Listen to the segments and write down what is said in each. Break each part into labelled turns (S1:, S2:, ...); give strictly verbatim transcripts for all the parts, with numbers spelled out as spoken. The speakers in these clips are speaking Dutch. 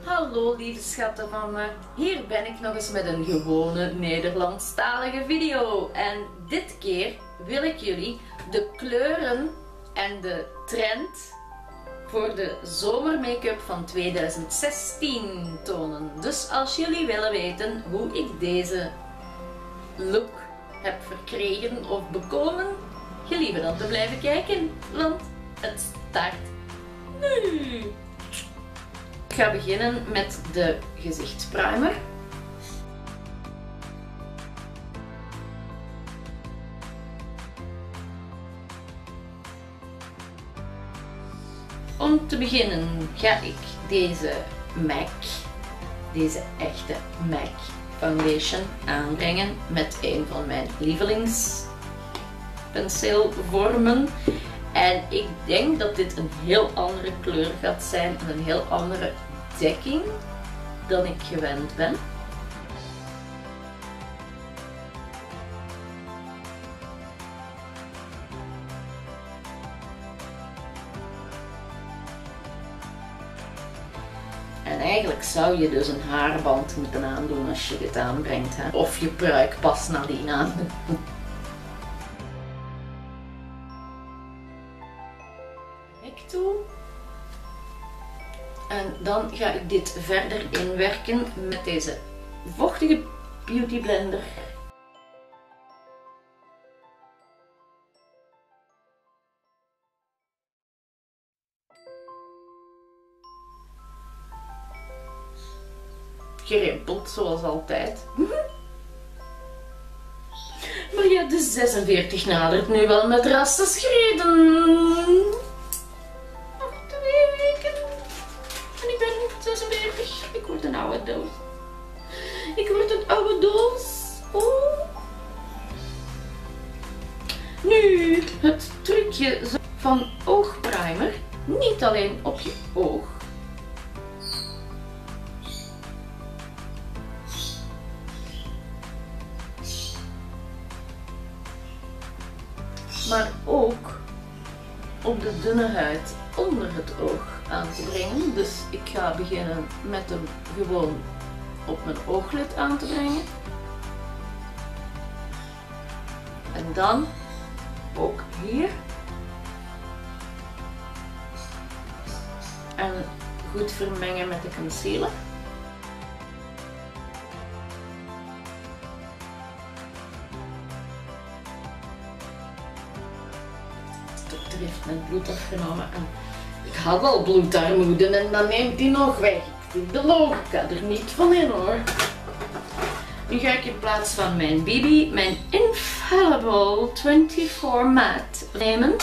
S1: Hallo lieve schatten van me, hier ben ik nog eens met een gewone Nederlandstalige video. En dit keer wil ik jullie de kleuren en de trend voor de zomermake-up van tweeduizend zestien tonen. Dus als jullie willen weten hoe ik deze look heb verkregen of bekomen, gelieve dan te blijven kijken, want het start nu! Ik ga beginnen met de gezichtsprimer. Om te beginnen ga ik deze MAC, deze echte MAC Foundation aanbrengen met een van mijn lievelingspenseelvormen. En ik denk dat dit een heel andere kleur gaat zijn en een heel andere dekking dan ik gewend ben. En eigenlijk zou je dus een haarband moeten aandoen als je dit aanbrengt, hè? Of je pruik pas nadien aandoen. Toe. En dan ga ik dit verder inwerken met deze vochtige beauty blender. Gerimpeld zoals altijd. Maar ja, de zesenveertig nadert nu wel met rassen schreden. zesenveertig. Ik word een oude doos. Ik word een oude doos. Oh. Nu het trucje van oogprimer. Niet alleen op je oog. Maar ook op de dunne huid onder het oog aan te brengen. Dus ik ga beginnen met hem gewoon op mijn ooglid aan te brengen. En dan ook hier. En goed vermengen met de concealer. De dokter heeft mijn bloed afgenomen en ik had al bloedarmoede en dan neemt hij nog weg. Ik zie de logica er niet van in hoor. Nu ga ik in plaats van mijn B B mijn Infallible vierentwintig Matte nemen.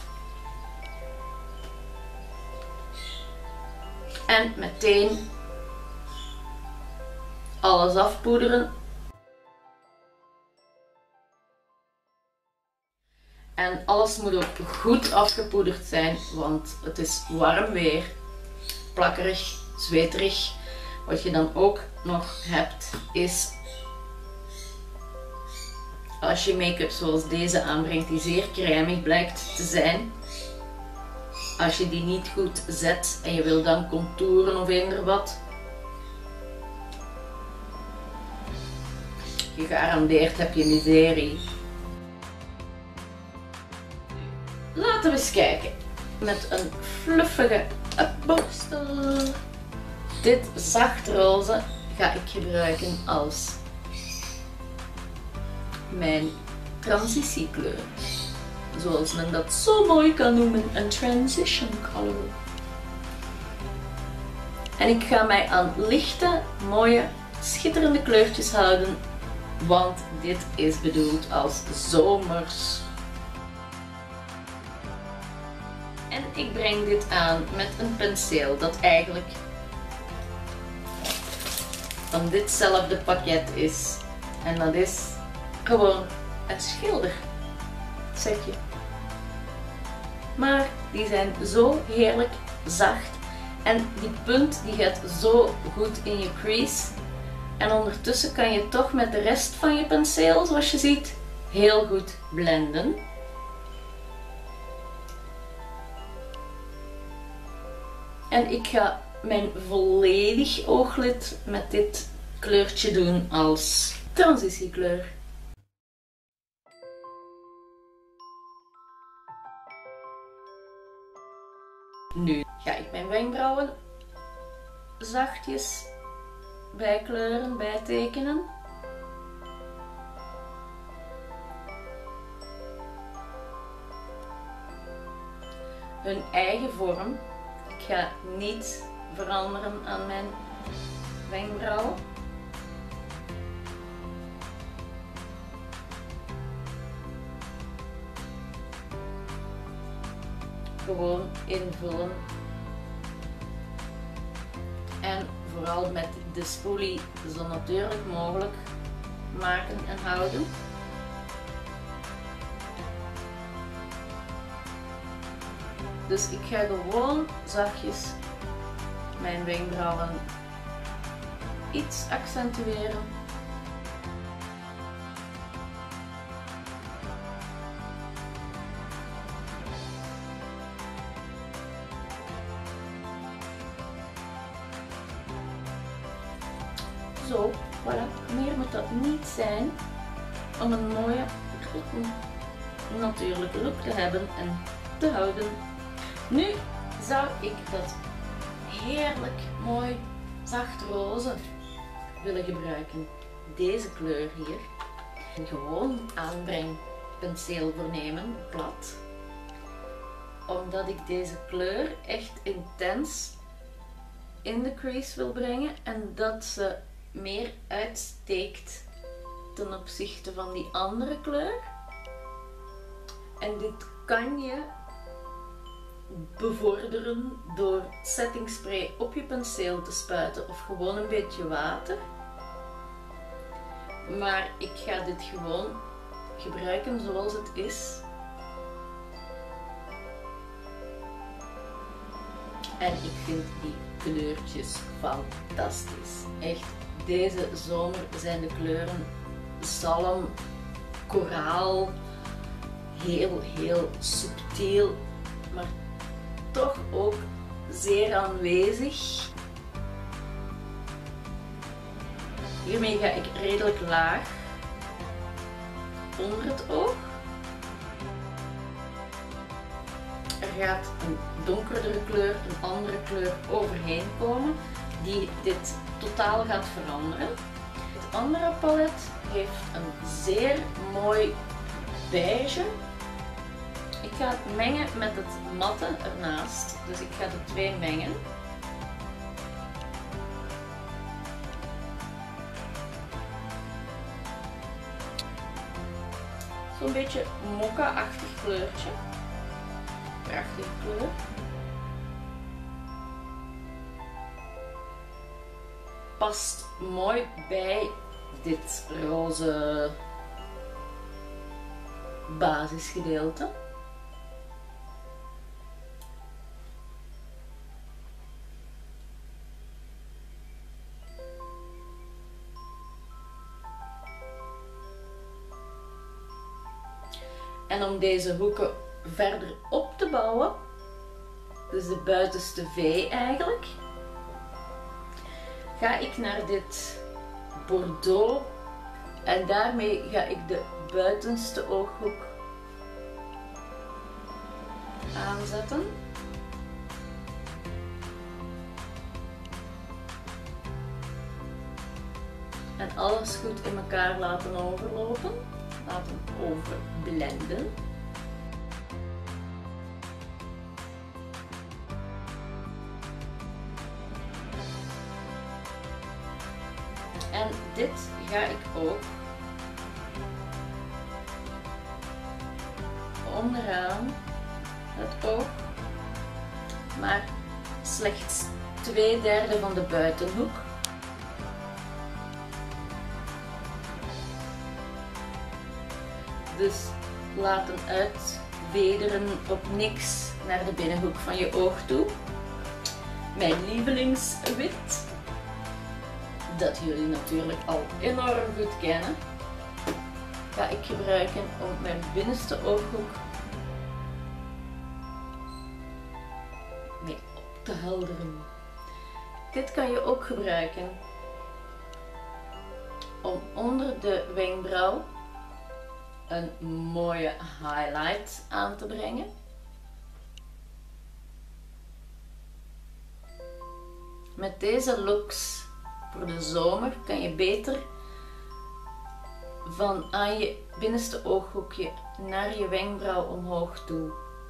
S1: En meteen alles afpoederen. En alles moet ook goed afgepoederd zijn, want het is warm weer, plakkerig, zweterig. Wat je dan ook nog hebt is, als je make-up zoals deze aanbrengt, die zeer crèmig blijkt te zijn. Als je die niet goed zet en je wil dan contouren of eender wat, gegarandeerd heb je miserie. Laten we eens kijken. Met een fluffige borstel. Dit zachtroze ga ik gebruiken als mijn transitiekleur. Zoals men dat zo mooi kan noemen, een transition color. En ik ga mij aan lichte, mooie, schitterende kleurtjes houden, want dit is bedoeld als zomers. En ik breng dit aan met een penseel dat eigenlijk van ditzelfde pakket is. En dat is gewoon een schildersetje. Maar die zijn zo heerlijk zacht. En die punt die gaat zo goed in je crease. En ondertussen kan je toch met de rest van je penseel, zoals je ziet, heel goed blenden. En ik ga mijn volledig ooglid met dit kleurtje doen als transitiekleur. Nu ga ik mijn wenkbrauwen zachtjes bijkleuren, bijtekenen. Hun eigen vorm. Ik ga niet veranderen aan mijn wenkbrauwen. Gewoon invullen. En vooral met de spoelie zo natuurlijk mogelijk maken en houden. Dus ik ga gewoon zachtjes mijn wenkbrauwen iets accentueren. Zo, voilà. Meer moet dat niet zijn om een mooie, natuurlijke look te hebben en te houden. Nu zou ik dat heerlijk mooi zacht roze willen gebruiken. Deze kleur hier. Gewoon aanbrengpenseel vernemen, plat. Omdat ik deze kleur echt intens in de crease wil brengen en dat ze meer uitsteekt ten opzichte van die andere kleur. En dit kan je bevorderen door setting spray op je penseel te spuiten of gewoon een beetje water. Maar ik ga dit gewoon gebruiken zoals het is. En ik vind die kleurtjes fantastisch. Echt, deze zomer zijn de kleuren zalm, koraal, heel heel subtiel, maar toch ook zeer aanwezig. Hiermee ga ik redelijk laag onder het oog. Er gaat een donkerdere kleur, een andere kleur overheen komen die dit totaal gaat veranderen. Het andere palet heeft een zeer mooi beige. Ik ga het mengen met het matte ernaast, dus ik ga de twee mengen. Zo'n beetje mokka-achtig kleurtje. Prachtige kleur. Past mooi bij dit roze basisgedeelte. En om deze hoeken verder op te bouwen, dus de buitenste V eigenlijk, ga ik naar dit bordeaux en daarmee ga ik de buitenste ooghoek aanzetten. En alles goed in elkaar laten overlopen, laten overblenden. En dit ga ik ook onderaan het oog, maar slechts twee derde van de buitenhoek. Dus laten uitvederen op niks naar de binnenhoek van je oog toe. Mijn lievelingswit, dat jullie natuurlijk al enorm goed kennen, ga ik gebruiken om mijn binnenste ooghoek mee op te helderen. Dit kan je ook gebruiken om onder de wenkbrauw een mooie highlight aan te brengen. Met deze looks voor de zomer kan je beter van aan je binnenste ooghoekje naar je wenkbrauw omhoog toe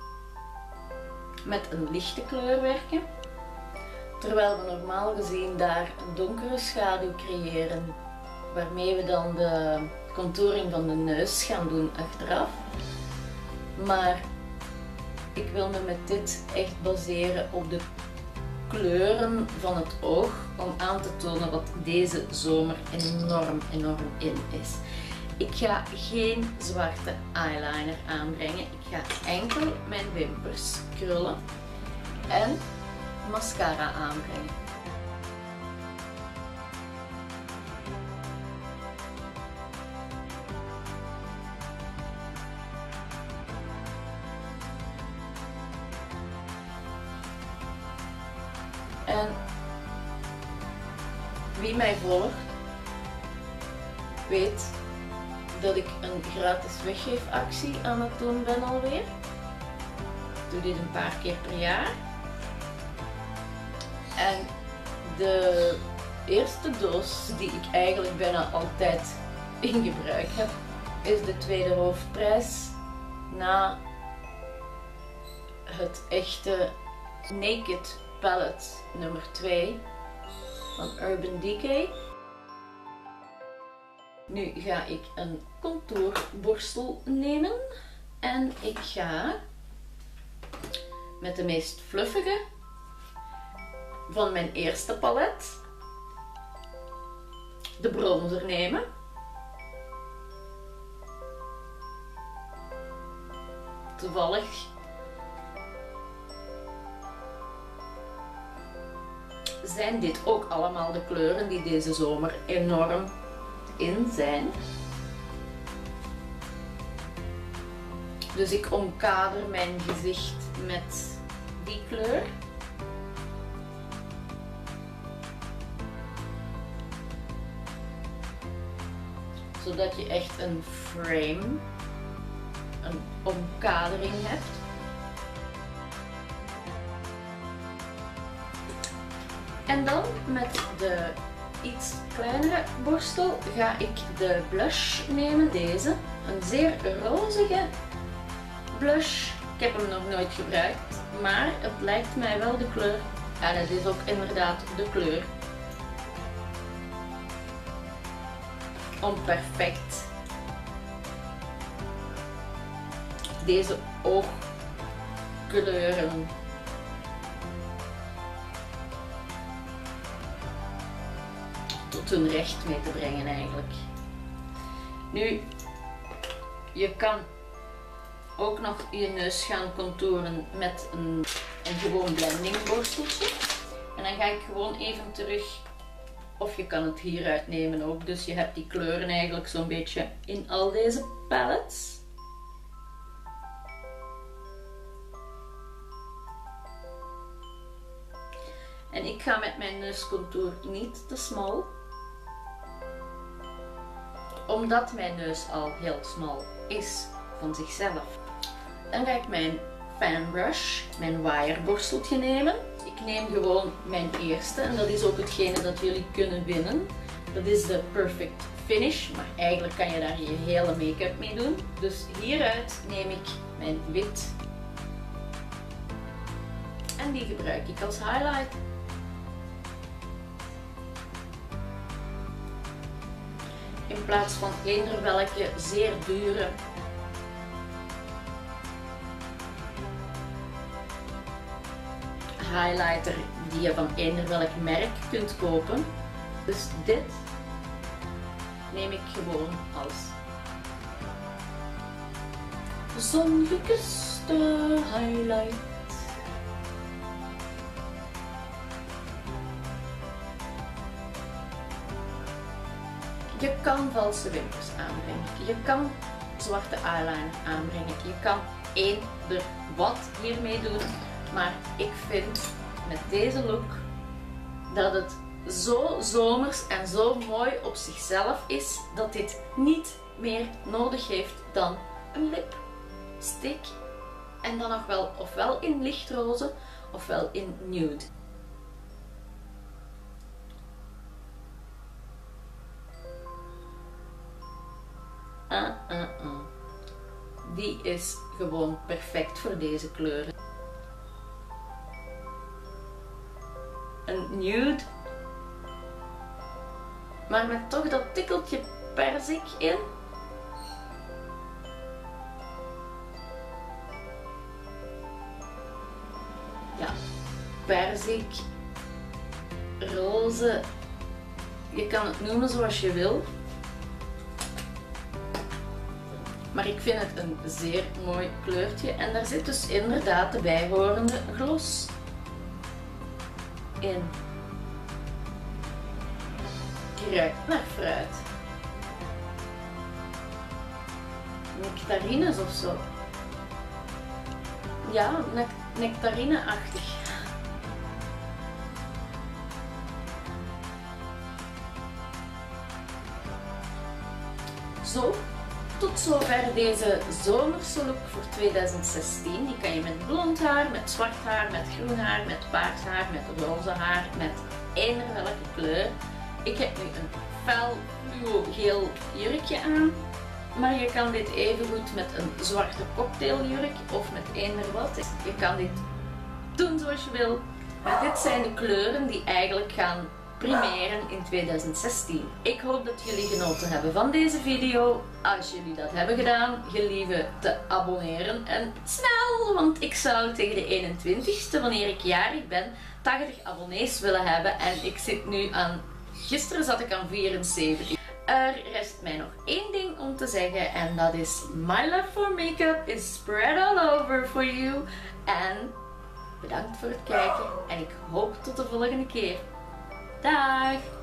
S1: met een lichte kleur werken, terwijl we normaal gezien daar een donkere schaduw creëren, waarmee we dan de contouring van de neus gaan doen achteraf. Maar ik wil me met dit echt baseren op de kleuren van het oog, om aan te tonen wat deze zomer enorm enorm in is. Ik ga geen zwarte eyeliner aanbrengen. Ik ga enkel mijn wimpers krullen en mascara aanbrengen. En wie mij volgt, weet dat ik een gratis weggeefactie aan het doen ben alweer. Ik doe dit een paar keer per jaar. En de eerste doos die ik eigenlijk bijna altijd in gebruik heb, is de tweede hoofdprijs na het echte Naked Palette nummer twee van Urban Decay. Nu ga ik een contouurborstel nemen en ik ga met de meest fluffige van mijn eerste palet de bronzer nemen. Toevallig zijn dit ook allemaal de kleuren die deze zomer enorm in zijn. Dus ik omkader mijn gezicht met die kleur. Zodat je echt een frame, een omkadering hebt. En dan met de iets kleinere borstel ga ik de blush nemen. Deze, een zeer rozige blush. Ik heb hem nog nooit gebruikt, maar het lijkt mij wel de kleur. Ja, dat is ook inderdaad de kleur om perfect deze oogkleuren tot hun recht mee te brengen eigenlijk. Nu, je kan ook nog je neus gaan contouren met een, een gewoon blending borsteltje. En dan ga ik gewoon even terug, of je kan het hieruit nemen ook. Dus je hebt die kleuren eigenlijk zo'n beetje in al deze palettes. En ik ga met mijn neuscontour niet te smal, omdat mijn neus al heel smal is van zichzelf. Dan ga ik mijn fanbrush, mijn waaierborsteltje nemen. Ik neem gewoon mijn eerste en dat is ook hetgene dat jullie kunnen winnen. Dat is de Perfect Finish, maar eigenlijk kan je daar je hele make-up mee doen. Dus hieruit neem ik mijn wit en die gebruik ik als highlight. In plaats van eender welke zeer dure highlighter die je van eender welk merk kunt kopen. Dus dit neem ik gewoon als zongekuste highlight. Je kan valse wimpers aanbrengen, je kan zwarte eyeliner aanbrengen, je kan eender wat hiermee doen, maar ik vind met deze look dat het zo zomers en zo mooi op zichzelf is dat dit niet meer nodig heeft dan een lipstick. En dan nog wel ofwel in lichtroze ofwel in nude. Uh, uh, uh. Die is gewoon perfect voor deze kleuren. Een nude, maar met toch dat tikkeltje perzik in. Ja, perzik, roze, je kan het noemen zoals je wil. Maar ik vind het een zeer mooi kleurtje en daar zit dus inderdaad de bijhorende gloss in. Ruikt naar fruit. Nectarines of zo. Ja, ne nectarine-achtig. Zo. Tot zover deze zomerse look voor tweeduizend zestien. Die kan je met blond haar, met zwart haar, met groen haar, met paars haar, met roze haar, met eender welke kleur. Ik heb nu een fel fluo geel jurkje aan. Maar je kan dit even goed met een zwarte cocktailjurk of met eender wat. Je kan dit doen zoals je wil. Maar dit zijn de kleuren die eigenlijk gaan primeren in tweeduizend zestien. Ik hoop dat jullie genoten hebben van deze video. Als jullie dat hebben gedaan, gelieve te abonneren en snel, want ik zou tegen de eenentwintigste, wanneer ik jarig ben, tachtig abonnees willen hebben en ik zit nu aan, gisteren zat ik aan vierenzeventig. Er rest mij nog één ding om te zeggen en dat is my love for makeup is spread all over for you. En bedankt voor het kijken en ik hoop tot de volgende keer. Dag!